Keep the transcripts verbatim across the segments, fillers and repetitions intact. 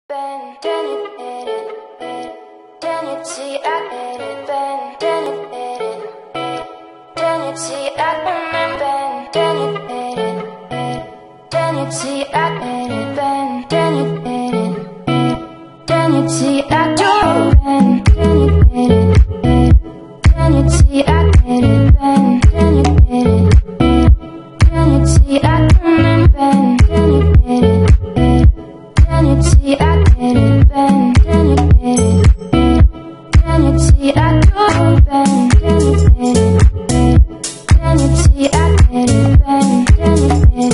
Ben, then you hit it, then you see I hit it, Ben, then you hit it, then you see I remember, then you hit it, then you see I hit it, Ben, then you hit it, then you see I do, Ben, then you hit it, then you see I hit it, Ben, then you hit it, then you see I remember, then you hit it. Then you'd see I get it, Ben. Then you get it. Then you'd see I do it, Ben. Then you get it. Then you'd see I get it, Ben. Then you get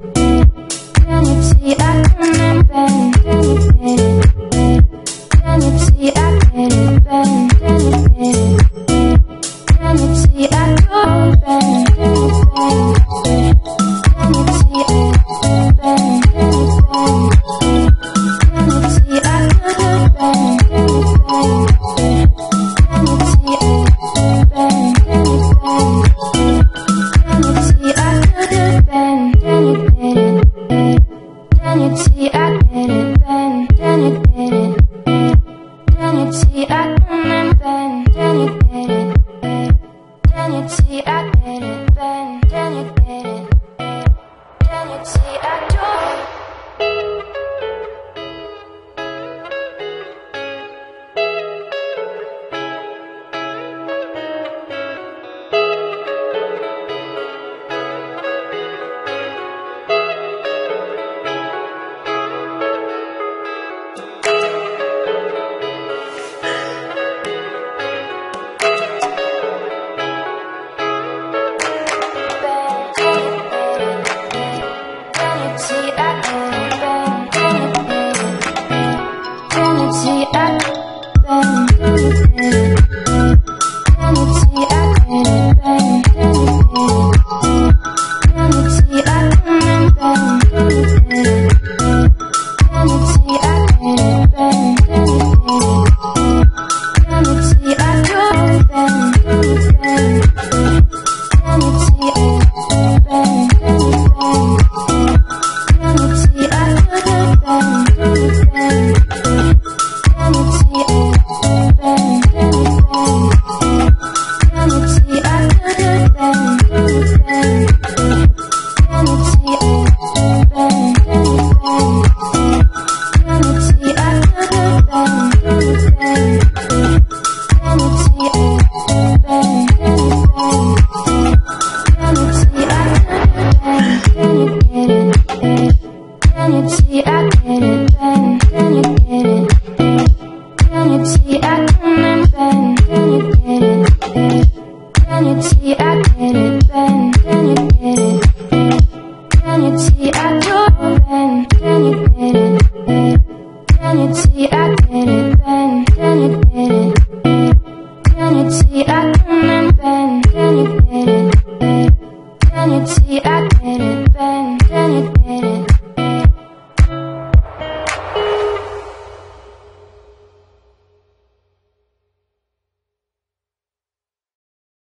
it. Then you'd see I remember, Ben. Then you get it. Then you'd see I get it, Ben. Then you get it. Then you'd see I do it, Ben. Then you get it. Then you'd see I get it, Ben. Then you get it. See, I